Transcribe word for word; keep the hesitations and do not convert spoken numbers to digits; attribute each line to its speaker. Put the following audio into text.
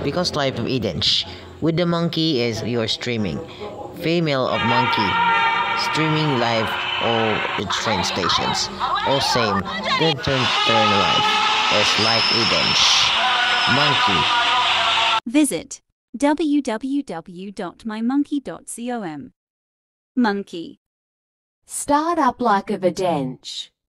Speaker 1: because life of Edench. With the monkey is your streaming. Female of monkey. Streaming live all the train stations. All same. The turn turn life is like Edench. Monkey.
Speaker 2: Visit w w w dot my monkey dot com. Monkey.
Speaker 3: Start up like a Edench.